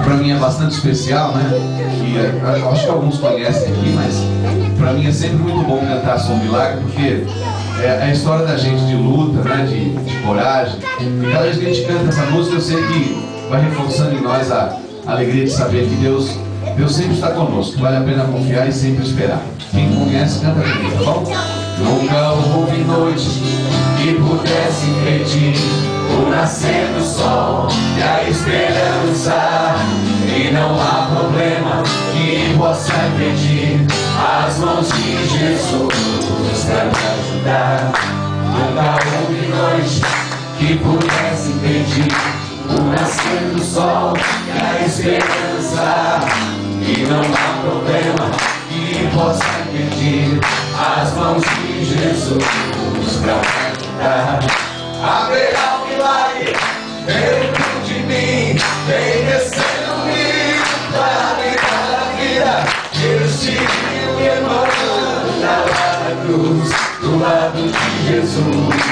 para mim é bastante especial, né? E eu acho que alguns conhecem aqui, mas para mim é sempre muito bom cantar Sou um Milagre, porque é a história da gente de luta, né? De coragem. E cada vez que a gente canta essa música, eu sei que vai reforçando em nós a alegria de saber que Deus sempre está conosco. Vale a pena confiar e sempre esperar. Quem conhece, canta comigo, tá bom? Nunca houve noite que pudesse impedir o nascer do sol e a esperança. E não há problema que possa impedir as mãos de Jesus para me ajudar. Nunca houve noite que pudesse impedir o nascer do sol e a esperança. E não há problema que possa impedir as mãos de Jesus para me ajudar. Haverá um milagre dentro de mim, vem descendo um rio para me dar a vida. Este rio emana lá na cruz, do lado de Jesus.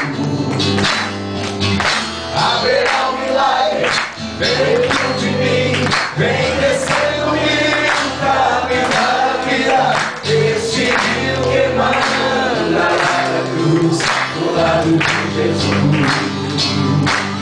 Haverá um milagre dentro de mim, vem descendo um rio para me dar a vida. Este rio emana lá na cruz, do lado de Jesus.